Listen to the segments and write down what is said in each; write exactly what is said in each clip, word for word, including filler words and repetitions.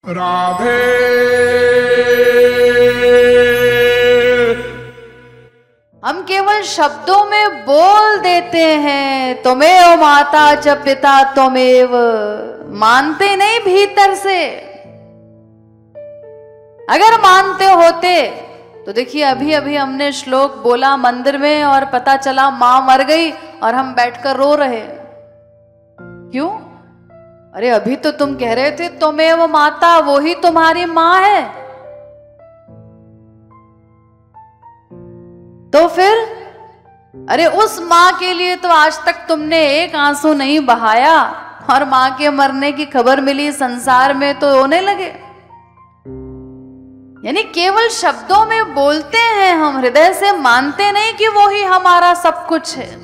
राधे हम केवल शब्दों में बोल देते हैं त्वमेव माता च पिता त्वमेव, मानते नहीं भीतर से। अगर मानते होते तो देखिए अभी अभी हमने श्लोक बोला मंदिर में और पता चला मां मर गई और हम बैठकर रो रहे। क्यों? अरे अभी तो तुम कह रहे थे त्वमेव माता, वो ही तुम्हारी मां है। तो फिर अरे उस मां के लिए तो आज तक तुमने एक आंसू नहीं बहाया और मां के मरने की खबर मिली संसार में तो रोने लगे। यानी केवल शब्दों में बोलते हैं हम, हृदय से मानते नहीं कि वो ही हमारा सब कुछ है।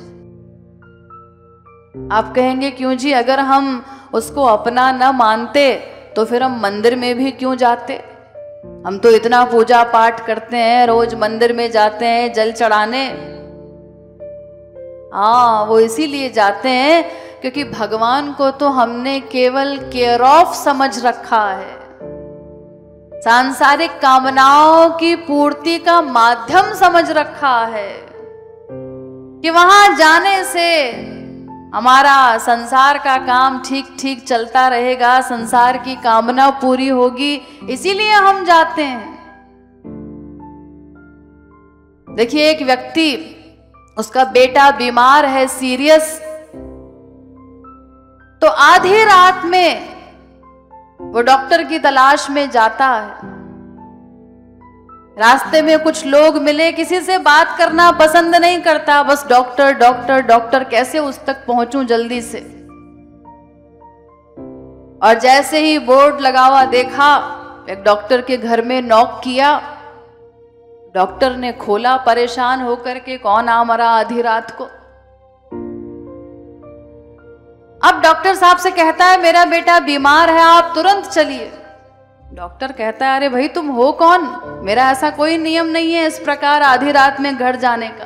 आप कहेंगे क्यों जी, अगर हम उसको अपना न मानते तो फिर हम मंदिर में भी क्यों जाते? हम तो इतना पूजा पाठ करते हैं, रोज मंदिर में जाते हैं जल चढ़ाने। हाँ, वो इसीलिए जाते हैं क्योंकि भगवान को तो हमने केवल केयर ऑफ समझ रखा है, सांसारिक कामनाओं की पूर्ति का माध्यम समझ रखा है कि वहां जाने से हमारा संसार का काम ठीक ठीक चलता रहेगा, संसार की कामना पूरी होगी, इसीलिए हम जाते हैं। देखिए एक व्यक्ति, उसका बेटा बीमार है सीरियस, तो आधी रात में वो डॉक्टर की तलाश में जाता है। रास्ते में कुछ लोग मिले, किसी से बात करना पसंद नहीं करता, बस डॉक्टर डॉक्टर डॉक्टर, कैसे उस तक पहुंचूं जल्दी से। और जैसे ही बोर्ड लगा हुआ देखा, एक डॉक्टर के घर में नॉक किया। डॉक्टर ने खोला परेशान होकर के, कौन आ मरा आधी रात को। अब डॉक्टर साहब से कहता है मेरा बेटा बीमार है, आप तुरंत चलिए। डॉक्टर कहता है अरे भाई तुम हो कौन, मेरा ऐसा कोई नियम नहीं है इस प्रकार आधी रात में घर जाने का।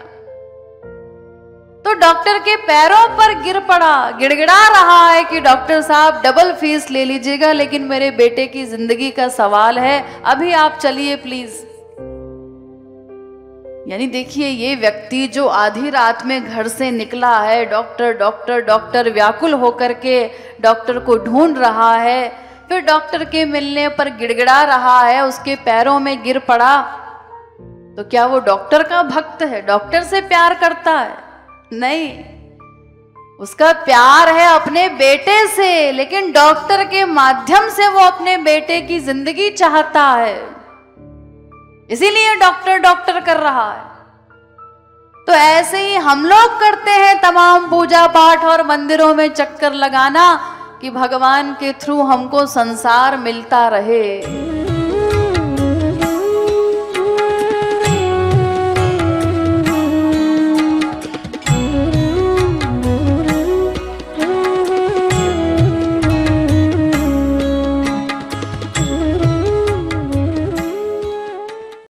तो डॉक्टर के पैरों पर गिर पड़ा, गिड़गिड़ा रहा है कि डॉक्टर साहब डबल फीस ले लीजिएगा, लेकिन मेरे बेटे की जिंदगी का सवाल है, अभी आप चलिए प्लीज। यानी देखिए ये व्यक्ति जो आधी रात में घर से निकला है, डॉक्टर डॉक्टर डॉक्टर व्याकुल होकर के डॉक्टर को ढूंढ रहा है, फिर डॉक्टर के मिलने पर गिड़गिड़ा रहा है, उसके पैरों में गिर पड़ा, तो क्या वो डॉक्टर का भक्त है, डॉक्टर से प्यार करता है? नहीं, उसका प्यार है अपने बेटे से, लेकिन डॉक्टर के माध्यम से वो अपने बेटे की जिंदगी चाहता है, इसीलिए डॉक्टर डॉक्टर कर रहा है। तो ऐसे ही हम लोग करते हैं तमाम पूजा पाठ और मंदिरों में चक्कर लगाना कि भगवान के थ्रू हमको संसार मिलता रहे।